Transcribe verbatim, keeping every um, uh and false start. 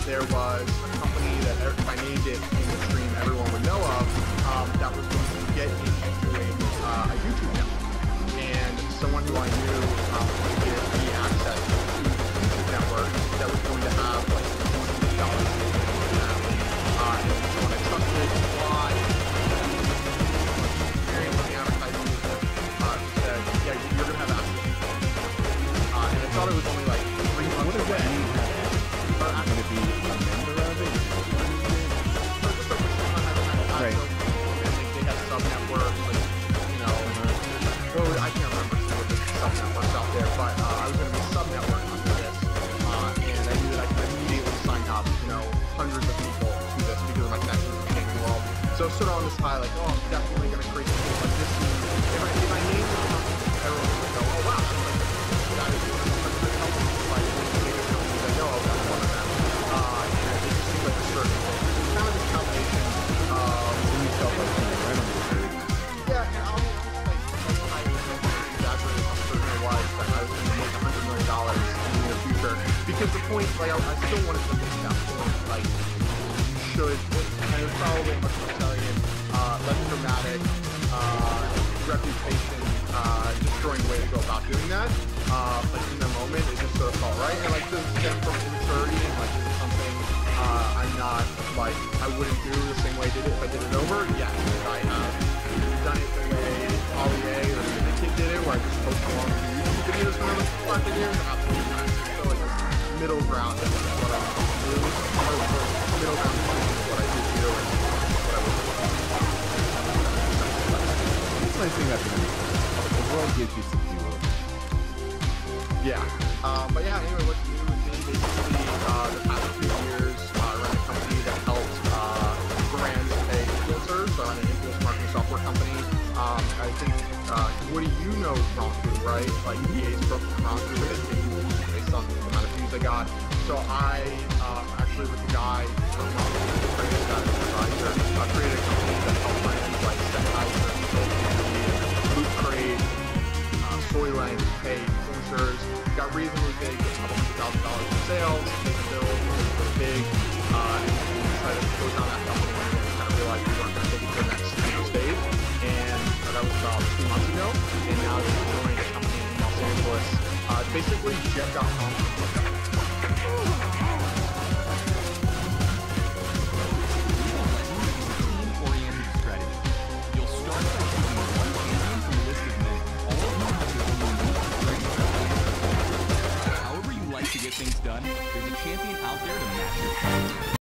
there was a company that, if I named it in the stream, everyone would know of, um, that was going to get into doing uh, a YouTube network. And someone who I knew um, would give me access to the YouTube network that was going to have like dollars uh, and someone I trusted, why, experience on the advertising business, uh, said, yeah, you're going to have access. Uh, and I thought it was only like three months what away. What does that mean? Going to be a member of it? Right. And they, they have sub-networks, like, you know, oh, I can't remember what the sub-networks out there, but uh, I was going to be sub-network under this, uh, and I knew that I could immediately sign up, you know, hundreds of people to this because of my connections with the gaming world. So sort of on this high, like, oh, I'm definitely going to create something like this. If I, if I name this company, everyone would go, oh, wow, like, that is one of the companies, like, one of the biggest companies I know of, that's one of them. Uh, and it just seems like a certain thing. It's kind of this combination of, You felt like you were right on the trade. yeah, and I'll be honest, like, like I exaggerated how certain I was that I was going to make a hundred million dollars in the near future. Because the point, like, I, I still wanted to make that point, like, should, and it was probably a much more salient, uh, less dramatic, uh, reputation, uh, destroying way to go about doing that. Uh, but in the moment, it just sort of felt right. And like, this stem from immaturity, and like, this is something, uh, I'm not, like, I wouldn't do the same way I did it if I did it over. Yes, I have done it the way Ollie or the kid did it, where I just post along to YouTube videos when I was five videos. Absolutely not. So like, this middle ground is what I do. Or the middle ground is what I do here, and what I would do. That's the nice thing about the internet. The world gives you some fuel. Yeah. Um, but yeah, anyway, what's new with me, basically, uh, the past few years, uh, I ran a company that helps, uh, brands pay influencers. So I run an influence marketing software company. Um, I think, uh, what do you know Bronco, right? Like, E A's broken Bronco with it, based on the amount of views I got. So I, uh, actually with the guy from Bronco, created that advisor, uh, created a company that helped brands like Sennheiser, Loot Crate, uh, Soylent, pay influencers. Got reasonably big, a couple hundred thousand dollars in sales, paid the bills, was big, uh, and we decided to close down that company and kind of realized we weren't going to take it to the next you know, stage. And uh, that was about two months ago. And now we joined a company in Los Angeles, uh, basically jet dot com. To get things done, there's a champion out there to match your